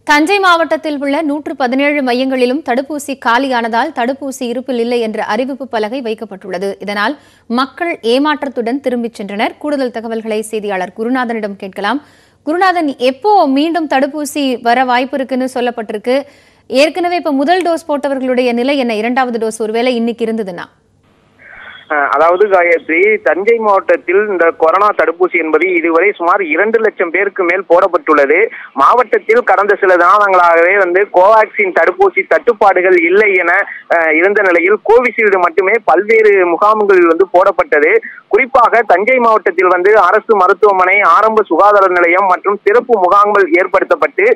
தஞ்சை மாவட்டத்தில் உள்ள 117 மையங்களிலும் தடுப்பூசி காலியானதால் தடுப்பூசி இருப்பில் இல்லை என்ற அறிவிப்பு பலகை வைக்கப்பட்டுள்ளது. இதனால் மக்கள் ஏமாற்றத்துடன் திரும்பிச் சென்றனர். கூடுதல் தகவல்களை செய்தியாளர் குருநாதனிடம் கேட்கலாம். குருநாதன், எப்போ மீண்டும் தடுப்பூசி வர வாய்ப்பு இருக்குன்னு சொல்லப்பட்டிருக்கு? ஏற்கனவே இப்ப முதல் டோஸ் போட்டவர்களுடைய நிலை என்ன? இரண்டாவது டோஸ் ஒருவேளை இன்னைக்கு இருந்ததுன்னா? அதாவது காயத்ரி, தஞ்சை மாவட்டத்தில் இந்த கொரோனா தடுப்பூசி என்பது இதுவரை சுமார் 2 லட்சம் பேருக்கு மேல் போடப்பட்டுள்ளது. மாவட்டத்தில் கடந்த சில தினங்களாகவே கோவாக்சின் தடுப்பூசி தட்டுப்பாடுகள் இல்லை என இருந்த நிலையில் கோவிஷீல்டு மட்டுமே பல்வேறு முகாம்களில் போடப்பட்டது. குறிப்பாக தஞ்சை மாவட்டத்தில் அரசு மருத்துவமனை, ஆரம்ப சுகாதார நிலையம் மற்றும் சிறப்பு முகாம்கள் ஏற்படுத்தப்பட்டு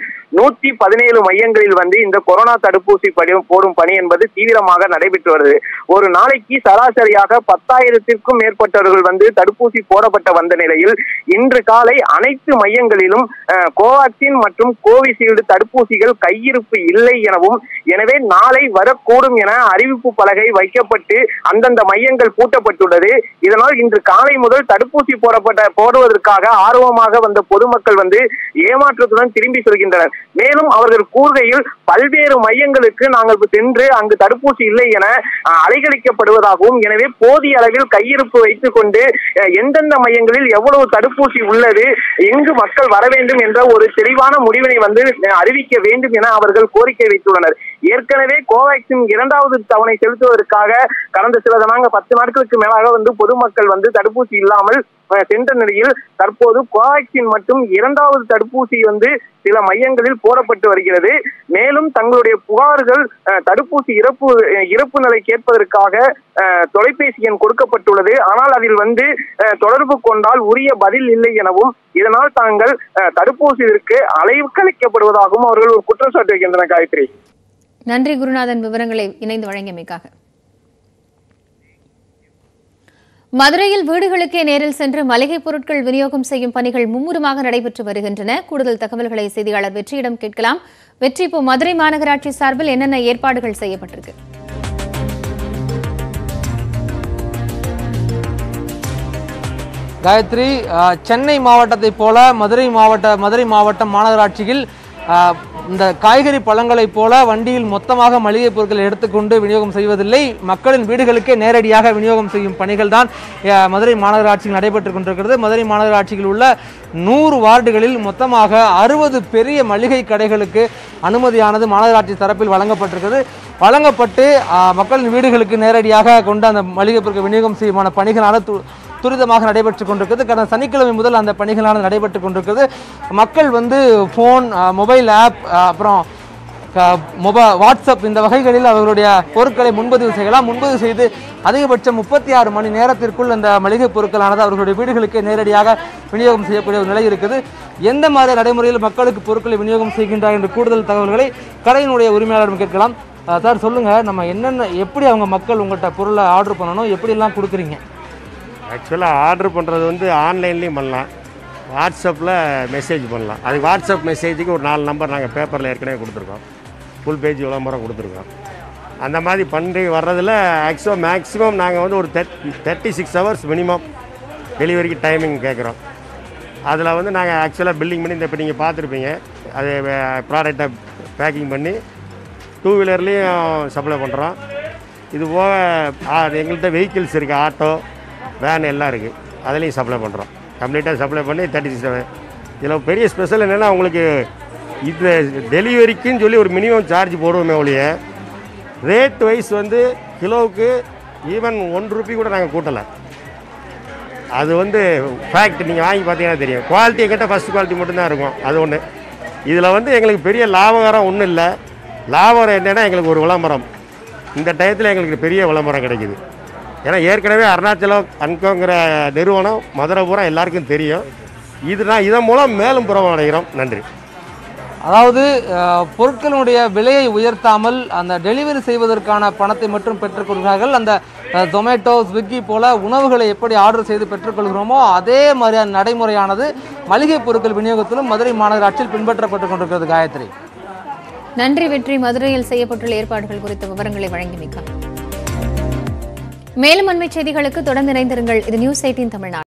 117 மையங்களில் இந்த கொரோனா தடுப்பூசி போடும் பணி என்பது தீவிரமாக நடைபெற்று வருது. ஒரு நாளைக்கு சராசரியாக 10,000க்கும் மேற்பட்டவர்கள் தடுப்பூசி போடப்பட்ட வந்த நிலையில் இன்று காலை அனைத்து மையங்களிலும் கோவாக்சின் மற்றும் கோவிஷீல்டு தடுப்பூசிகள் கையிருப்பு இல்லை எனவும், எனவே நாளை வரக்கூடும் என அறிவிப்பு பலகை வைக்கப்பட்டு அந்தந்த மையங்கள் பூட்டப்பட்டுள்ளது. இதனால் இன்று காலை முதல் தடுப்பூசி போடுவதற்காக ஆர்வமாக வந்த பொதுமக்கள் ஏமாற்றத்துடன் திரும்பி செல்கின்றனர். மேலும் அவர்கள் கூறுகையில் பல்வேறு மையங்களுக்கு நாங்கள் சென்று அங்கு தடுப்பூசி இல்லை என அலைகழிக்கப்படுவதாகவும், எனவே போதிய அளவில் கையிருப்பு வைத்துக் கொண்டு எந்தெந்த மையங்களில் எவ்வளவு தடுப்பூசி உள்ளது, எங்கு மக்கள் வர வேண்டும் என்ற ஒரு தெளிவான முடிவினை அறிவிக்க வேண்டும் என அவர்கள் கோரிக்கை வைத்துள்ளனர். ஏற்கனவே கோவாக்சின் 2வது தவணை செலுத்துவதற்காக கடந்த சில 10 நாட்களுக்கு மேலாக பொதுமக்கள் தடுப்பூசி இல்லாமல் சென்ற நிலையில் தற்போது கோவாக்சின் மற்றும் 2வது தடுப்பூசி சில மையங்களில் போடப்பட்டு வருகிறது. மேலும் தங்களுடைய புகார்கள் தடுப்பூசி இறப்பு நிலை கேட்பதற்காக தொலைபேசி எண் கொடுக்கப்பட்டுள்ளது. ஆனால் அதில் தொடர்பு கொண்டால் உரிய பதில் இல்லை எனவும், இதனால் தாங்கள் தடுப்பூசிக்கு அலைக்கழிக்கப்படுவதாகவும் அவர்கள் ஒரு குற்றச்சாட்டு வைக்கின்றனர். காயத்ரி, நன்றி குருநாதன், விவரங்களை இணைந்து வழங்கியமைக்காக. மதுரையில் வீடுகளுக்கே நேரில் சென்று மளிகை பொருட்கள் விநியோகம் செய்யும் பணிகள் மும்முரமாக நடைபெற்று வருகின்றன. கூடுதல் தகவல்களை செய்தியாளர் வெற்றியிடம் கேட்கலாம். வெற்றி, இப்போ மதுரை மாநகராட்சி சார்பில் என்னென்ன ஏற்பாடுகள் செய்யப்பட்டிருக்கு? காயத்ரி, சென்னை மாவட்டத்தை போல மதுரை மாவட்டம் மாநகராட்சியில் இந்த காய்கறி பழங்களைப் போல வண்டியில் மொத்தமாக மளிகை பொருட்களை எடுத்துக்கொண்டு விநியோகம் செய்வதில்லை. மக்களின் வீடுகளுக்கே நேரடியாக விநியோகம் செய்யும் பணிகள் தான் மதுரை மாநகராட்சியில் நடைபெற்றுக் கொண்டிருக்கிறது. மதுரை மாநகராட்சியில் உள்ள 100 வார்டுகளில் மொத்தமாக 60 பெரிய மளிகை கடைகளுக்கு அனுமதியானது மாநகராட்சி தரப்பில் வழங்கப்பட்டு மக்களின் வீடுகளுக்கு நேரடியாக கொண்டு அந்த மளிகை பொருட்கள் விநியோகம் செய்யுமான பணிகளான துரிதமாக நடைபெற்றுக் கொண்டிருக்கிறது. கடந்த சனிக்கிழமை முதல் அந்த பணிகளானது நடைபெற்றுக் கொண்டிருக்கிறது. மக்கள் ஃபோன், மொபைல் ஆப், அப்புறம் வாட்ஸ்அப் இந்த வகைகளில் அவர்களுடைய பொருட்களை முன்பதிவு செய்யலாம். முன்பதிவு செய்து அதிகபட்சம் 36 மணி நேரத்திற்குள் அந்த மளிகை பொருட்களானது அவர்களுடைய வீடுகளுக்கு நேரடியாக விநியோகம் செய்யக்கூடிய ஒரு நிலை இருக்குது. எந்த மாதிரி நடைமுறையில் மக்களுக்கு பொருட்களை விநியோகம் செய்கின்றார் என்ற கூடுதல் தகவல்களை கடையினுடைய உரிமையாளரிடம் கேட்கலாம். சார், சொல்லுங்க, நம்ம எப்படி அவங்க மக்கள் உங்கள்கிட்ட பொருளை ஆர்டர் பண்ணணும், எப்படிலாம் கொடுக்குறீங்க? ஆக்சுவலாக ஆர்டர் பண்ணுறது ஆன்லைன்லேயும் பண்ணலாம், வாட்ஸ்அப்பில் மெசேஜ் பண்ணலாம். அது வாட்ஸ்அப் மெசேஜுக்கு ஒரு 4 நம்பர் நாங்கள் பேப்பரில் ஏற்கனவே கொடுத்துருக்கோம், ஃபுல் பேஜ் விளம்பரம் கொடுத்துருக்கோம். அந்த மாதிரி பண்ணி வர்றதில் மேக்ஸிமம் நாங்கள் ஒரு 36 ஹவர்ஸ் மினிமம் டெலிவரிக்கு டைமிங் கேட்குறோம். அதில் நாங்கள் ஆக்சுவலாக பில்லிங் பண்ணி இப்போ நீங்கள் பார்த்துருப்பீங்க, அது ப்ராடக்டை பேக்கிங் பண்ணி 2 வீலர்லேயும் சப்ளை பண்ணுறோம். இது போக எங்கள்கிட்ட வெஹிக்கிள்ஸ் இருக்குது, ஆட்டோ, வேன் எல்லாம் இருக்குது, அதுலேயும் சப்ளை பண்ணுறோம். கம்ப்ளீட்டாக சப்ளை பண்ணி 36. இதில் பெரிய ஸ்பெஷல் என்னென்னா, உங்களுக்கு இது டெலிவரிக்குன்னு சொல்லி ஒரு மினிமம் சார்ஜ் போடுவோமே ஒழிய ரேட் வைஸ் கிலோவுக்கு ஈவன் 1 ரூபி கூட நாங்கள் கூட்டலை. அது ஃபேக்ட், நீங்கள் வாங்கி பார்த்தீங்கன்னா தெரியும். குவாலிட்டி எங்கிட்ட ஃபஸ்ட் குவாலிட்டி மட்டும்தான் இருக்கும். அது ஒன்று. இதில் எங்களுக்கு பெரிய லாபகரம் ஒன்றும் இல்லை. லாபகரம் என்னென்னா, எங்களுக்கு ஒரு விளம்பரம், இந்த டயத்தில் எங்களுக்கு பெரிய விளம்பரம் கிடைக்குது. ஏன்னா ஏற்கனவே அருணாச்சலம் அன்கோங்கிற நிறுவனம் மதுரை பூரா எல்லாருக்கும் தெரியும். இதன் மூலம் மேலும் புறமடைகிறோம். நன்றி. அதாவது பொருட்களுடைய விலையை உயர்த்தாமல் அந்த டெலிவரி செய்வதற்கான பணத்தை மட்டும் பெற்றுக்கொள்கிறார்கள். அந்த ஜொமேட்டோ, ஸ்விக்கி போல உணவுகளை எப்படி ஆர்டர் செய்து பெற்றுக்கொள்கிறோமோ அதே மாதிரியான நடைமுறையானது மளிகை பொருட்கள் விநியோகத்திலும் மதுரை மாநகராட்சியில் பின்பற்றப்பட்டுக் கொண்டிருக்கிறது. காயத்ரி, நன்றி. வெற்றி, மதுரையில் செய்யப்பட்டுள்ள ஏற்பாடுகள் குறித்த விவரங்களை வழங்கிமிக்க. மேலும் அண்மை செய்திகளுக்கு தொடர்ந்து இணைந்திருங்கள். இது News18 தமிழ்நாடு.